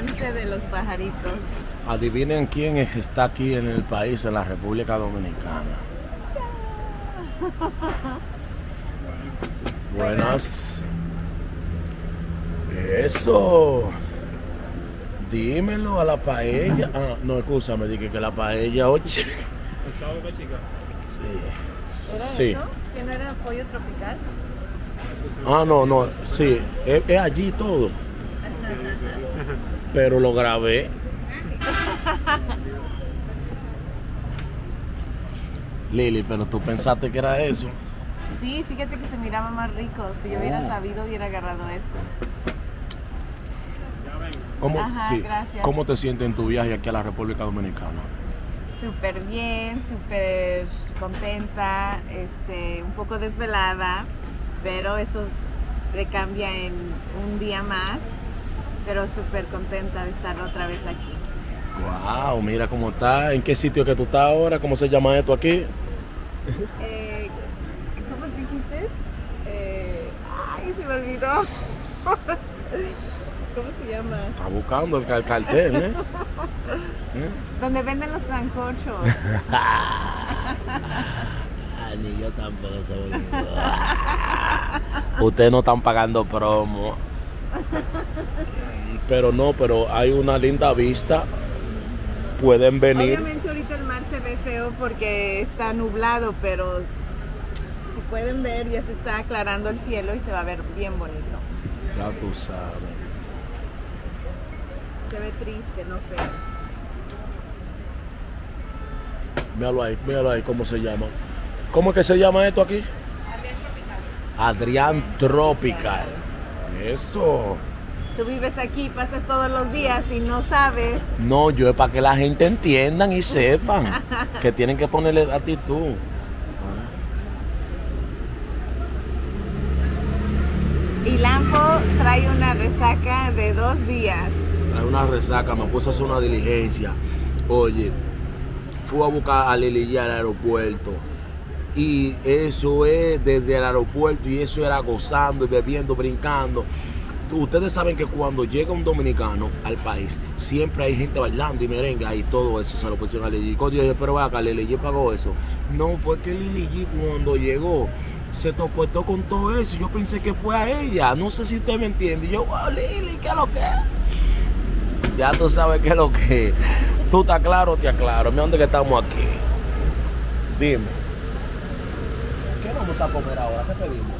romance de los pajaritos. Adivinen quién está aquí en el país, en la República Dominicana. Buenas. Eso. Dímelo a la paella. Ah, no, escúchame, dije que la paella, oye. ¿Pescado Boca Chica? Sí. ¿Era Sí. eso? ¿Que no era pollo tropical? Ah, no, sí, es allí todo. Pero lo grabé. Lili, pero tú pensaste que era eso. Sí, fíjate que se miraba más rico. Si yo hubiera sabido, hubiera agarrado eso. ¿Cómo, Ajá, gracias. ¿Cómo te sientes en tu viaje aquí a la República Dominicana? Súper bien, súper contenta, un poco desvelada, pero eso se cambia en un día más, pero súper contenta de estar otra vez aquí. Wow, mira cómo está. ¿En qué sitio que tú estás ahora? ¿Cómo se llama esto aquí? ¿Cómo dijiste? Ay, se me olvidó. ¿Cómo se llama? Está buscando el cartel, ¿eh? Donde venden los sancochos. Ni yo tampoco se olvidó. Ustedes no están pagando promo. Pero hay una linda vista. Pueden venir. Obviamente ahorita el mar se ve feo porque está nublado, pero si pueden ver ya se está aclarando el cielo y se va a ver bien bonito. Ya tú sabes. Se ve triste, no feo. Míralo ahí, ¿cómo se llama? ¿Cómo es que se llama esto aquí? Adrián Tropical. Eso. Tú vives aquí, pasas todos los días y no sabes. No, yo es para que la gente entiendan y sepan que tienen que ponerle actitud. Y Lampo trae una resaca de 2 días. Hay una resaca, me puse a hacer una diligencia. Oye, fui a buscar a Lili al aeropuerto. Y eso es desde el aeropuerto y eso era gozando y bebiendo, brincando. Ustedes saben que cuando llega un dominicano al país, siempre hay gente bailando y merengue y todo eso se lo pusieron a Lili. Cuando yo dije, pero acá, Lili pagó eso. No, fue que Lili cuando llegó se topó con todo eso. Yo pensé que fue a ella. No sé si usted me entiende. Y yo, wow, Lili, ¿qué es lo que es? Ya tú sabes qué es lo que es. Tú estás claro, te aclaro. Mira dónde que estamos aquí. Dime. ¿Qué vamos a comer ahora? ¿Qué pedimos?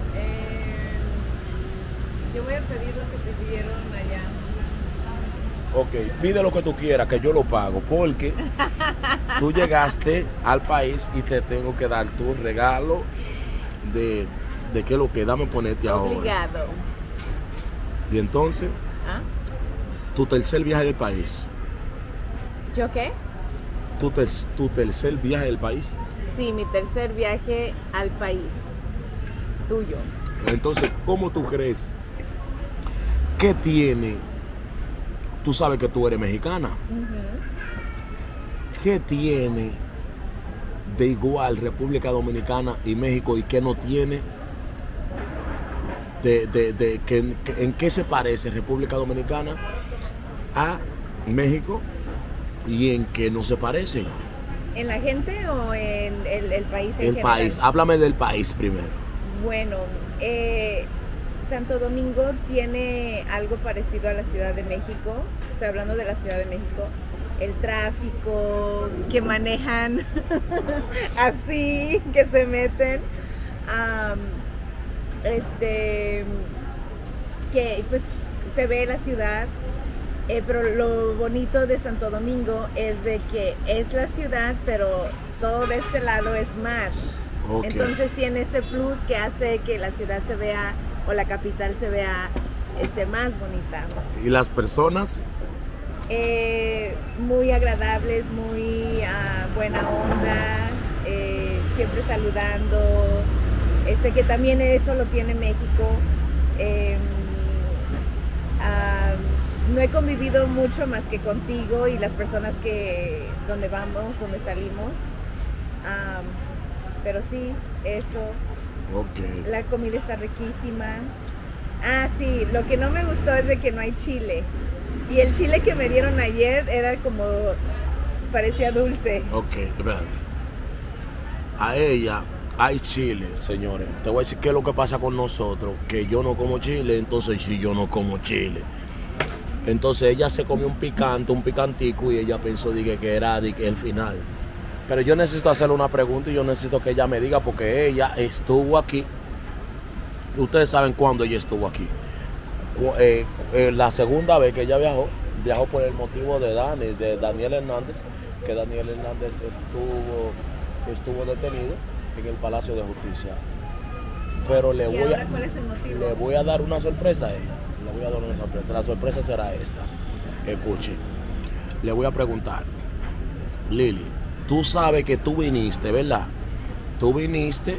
Yo voy a pedir lo que pidieron allá. Ok, pide lo que tú quieras, que yo lo pago, porque tú llegaste al país y te tengo que dar tu regalo de qué es lo que, dame ponerte ahora. Obligado. Y entonces, ¿Ah? tu tercer viaje del país. ¿Yo qué? Tu tercer viaje del país. Sí, mi tercer viaje al país. Tuyo. Entonces, ¿cómo tú crees? ¿Qué tiene? Tú sabes que tú eres mexicana. ¿Qué tiene de igual República Dominicana y México y qué no tiene? ¿En qué se parece República Dominicana a México y en qué no se parecen? ¿En la gente o en el país en El general? país, háblame del país primero. Bueno, Santo Domingo tiene algo parecido a la Ciudad de México. Estoy hablando de la Ciudad de México. El tráfico, que manejan así, que se meten. Que pues se ve la ciudad. Pero lo bonito de Santo Domingo es de que es la ciudad, pero todo de este lado es mar. Okay. Entonces tiene ese plus que hace que la ciudad se vea, o la capital se vea más bonita. ¿Y las personas? Muy agradables, muy buena onda, siempre saludando, que también eso lo tiene México. No he convivido mucho más que contigo y las personas donde vamos, donde salimos. Pero sí, eso. Okay. La comida está riquísima. Ah, sí, lo que no me gustó es de que no hay chile. Y el chile que me dieron ayer era como, parecía dulce. Ok, espérate. A ella hay chile, señores. Te voy a decir qué es lo que pasa con nosotros, que yo no como chile, entonces sí, yo no como chile. Entonces ella se comió un picantico, y ella pensó que era el final. Pero yo necesito hacerle una pregunta y yo necesito que ella me diga, porque ella estuvo aquí. Ustedes saben cuándo ella estuvo aquí. La segunda vez que ella viajó por el motivo de Daniel Hernández, que Daniel Hernández estuvo detenido en el Palacio de Justicia. Pero ¿Y ahora cuál es el motivo? le voy a dar una sorpresa a ella. Le voy a dar una sorpresa. La sorpresa será esta. Escuche. Le voy a preguntar, Lili, tú sabes que tú viniste, ¿verdad? Tú viniste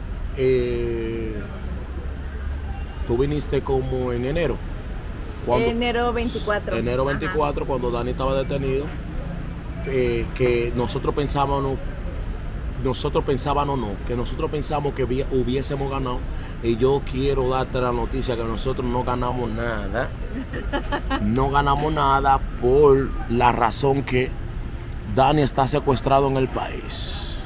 como en enero. Enero 24. Enero 24, ajá, cuando Dani estaba detenido, que nosotros pensábamos que hubiésemos ganado. Y yo quiero darte la noticia que nosotros no ganamos nada. No ganamos nada por la razón que Dani está secuestrado en el país.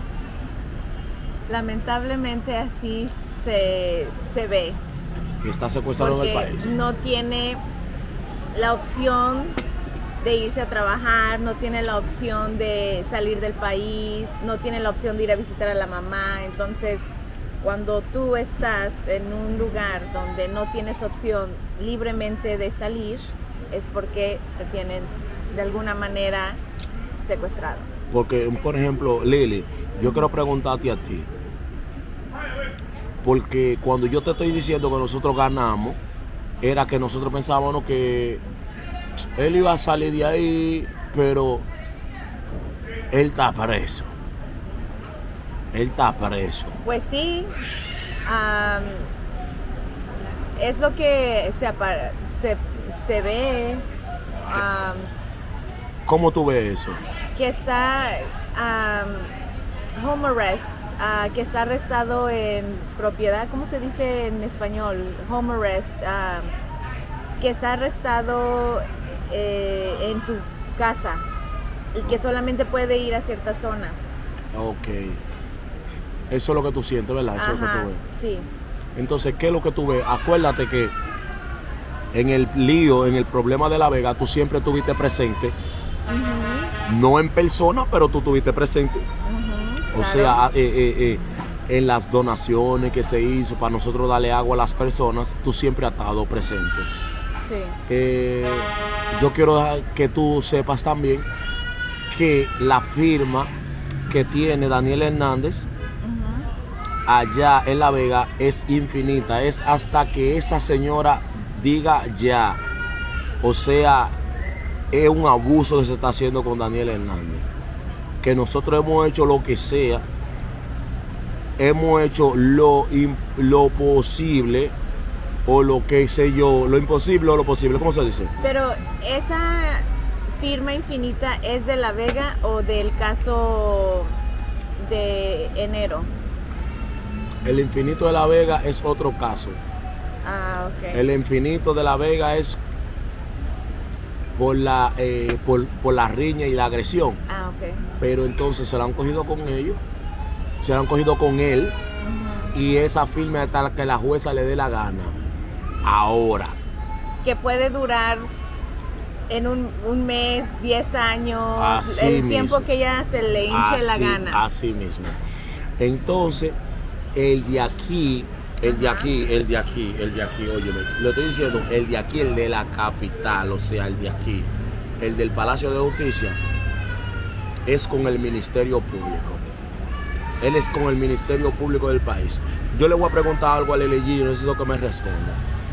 Lamentablemente así se ve. Está secuestrado porque en el país. No tiene la opción de irse a trabajar, no tiene la opción de salir del país, no tiene la opción de ir a visitar a la mamá. Entonces, cuando tú estás en un lugar donde no tienes opción libremente de salir, es porque te tienen de alguna manera secuestrado. Porque, por ejemplo, Lili, yo quiero preguntarte a ti, porque cuando yo te estoy diciendo que nosotros ganamos, era que nosotros pensábamos que él iba a salir de ahí, pero él está preso. Él está preso. Pues sí, es lo que se ve. ¿Cómo tú ves eso? Que está home arrest, que está arrestado en propiedad, ¿cómo se dice en español? Home arrest, que está arrestado en su casa y que solamente puede ir a ciertas zonas. Ok. Eso es lo que tú sientes, ¿verdad? Eso Ajá, es lo que tú ves. sí. Entonces, ¿qué es lo que tú ves? Acuérdate que en el lío, en el problema de La Vega, tú siempre estuviste presente. Uh-huh. No en persona, pero tú estuviste presente. Uh-huh, o sea, en las donaciones que se hizo para nosotros darle agua a las personas, tú siempre has estado presente. Sí. Yo quiero que tú sepas también que la firma que tiene Daniel Hernández allá en La Vega es infinita, es hasta que esa señora diga ya. O sea, es un abuso que se está haciendo con Daniel Hernández. Que nosotros hemos hecho lo que sea, hemos hecho lo posible, o lo que sé yo, lo imposible o lo posible, ¿cómo se dice? Pero esa firma infinita es de La Vega o del caso de enero. El infinito de La Vega es otro caso. Ah, ok. El infinito de La Vega es por la riña y la agresión. Ah, ok. Pero entonces se la han cogido con ellos, se la han cogido con él, y esa firma es tal que la jueza le dé la gana. Ahora. Que puede durar en un mes, 10 años, Así el mismo. tiempo que ella se le hinche la gana. Así mismo. Entonces, el de aquí, óyeme, lo estoy diciendo, el de aquí, el de la capital, o sea, el de aquí, el del Palacio de Justicia, es con el Ministerio Público. Él es con el Ministerio Público del país. Yo le voy a preguntar algo a Lili G, necesito que me responda.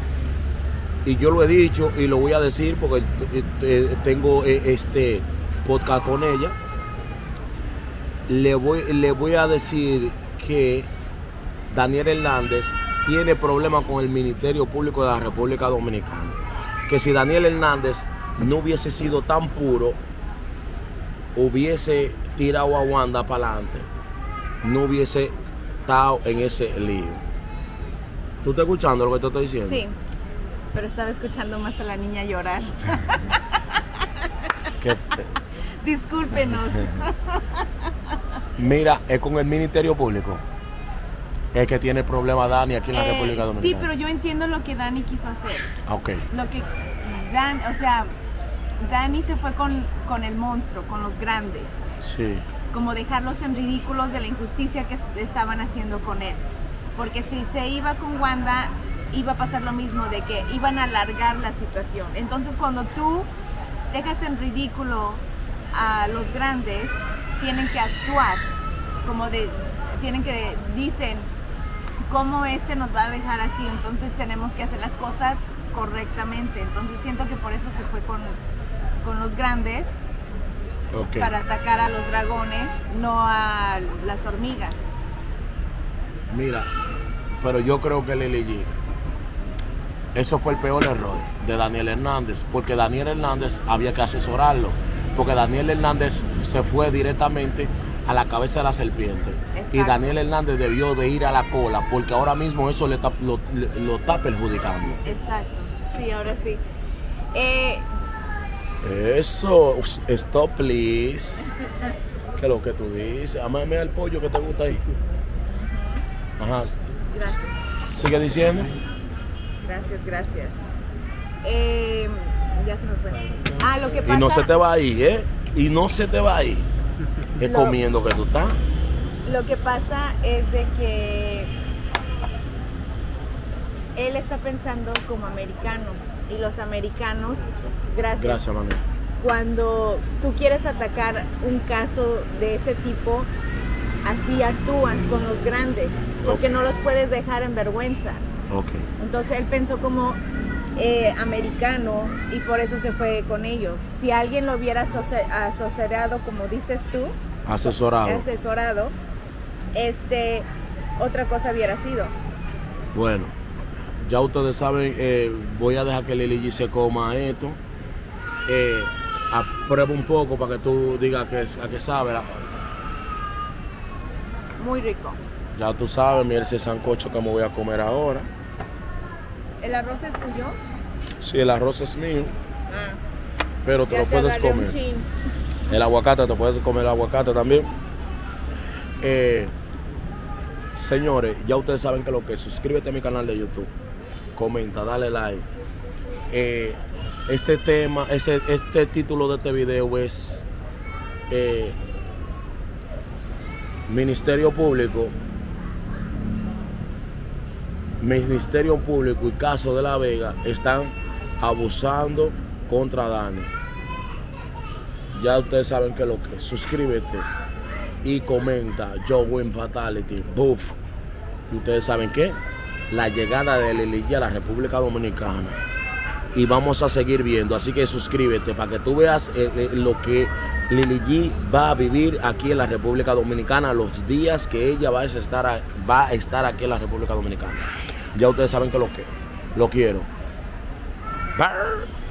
Y yo lo he dicho y lo voy a decir porque tengo este podcast con ella. Le voy a decir que Daniel Hernández tiene problemas con el Ministerio Público de la República Dominicana. Que si Daniel Hernández no hubiese sido tan puro, hubiese tirado a Wanda para adelante, no hubiese estado en ese lío. ¿Tú estás escuchando lo que te estoy diciendo? Sí. pero estaba escuchando más a la niña llorar. Discúlpenos. Mira, es con el Ministerio Público. Es que tiene problema Dani aquí en la República Dominicana. Sí, pero yo entiendo lo que Dani quiso hacer. Ok. Lo que Dani se fue con el monstruo, con los grandes. Sí. Como dejarlos en ridículos de la injusticia que estaban haciendo con él. Porque si se iba con Wanda, iba a pasar lo mismo, de que iban a alargar la situación. Entonces, cuando tú dejas en ridículo a los grandes, tienen que actuar dicen, ¿cómo nos va a dejar así? Entonces tenemos que hacer las cosas correctamente. Entonces siento que por eso se fue con los grandes, Okay. Para atacar a los dragones, no a las hormigas. Mira, pero yo creo que Lily G, eso fue el peor error de Daniel Hernández, porque Daniel Hernández había que asesorarlo, porque Daniel Hernández se fue directamente a la cabeza de la serpiente. Exacto. Y Daniel Hernández debió de ir a la cola, porque ahora mismo eso lo está perjudicando. Exacto, sí, ahora sí. Eso, stop please. ¿Qué es lo que tú dices? Amame al pollo que te gusta ahí. Ajá. Gracias. Sigue diciendo. Gracias. Ya se me fue. Lo que pasa... Y no se te va ahí, ¿eh? Y no se te va ahí. Es comiendo que tú estás. Lo que pasa es de que él está pensando como americano. Y los americanos, gracias mami. Cuando tú quieres atacar un caso de ese tipo, así actúas con los grandes, porque no los puedes dejar en vergüenza. Okay. Entonces él pensó como americano y por eso se fue con ellos. Si alguien lo hubiera asesorado, como dices tú, asesorado, otra cosa hubiera sido. Bueno, ya ustedes saben, voy a dejar que Lily G se coma esto. Prueba un poco para que tú digas a qué sabe. Muy rico. Ya tú sabes, mira ese sancocho que me voy a comer ahora. ¿El arroz es tuyo? Sí, el arroz es mío. Pero te lo puedes comer. El aguacate, te puedes comer el aguacate también. Señores, ya ustedes saben que lo que es. Suscríbete a mi canal de YouTube. Comenta, dale like. Este tema, este título de este video es Ministerio Público y Caso de la Vega están abusando contra Dani. Ya ustedes saben que lo que es. Suscríbete y comenta. Yo win fatality. Buff. Y ustedes saben que la llegada de Lily G a la República Dominicana. Y vamos a seguir viendo. Así que suscríbete para que tú veas lo que Lily G va a vivir aquí en la República Dominicana, los días que ella va a estar aquí en la República Dominicana. Ya ustedes saben que lo quiero. Bye.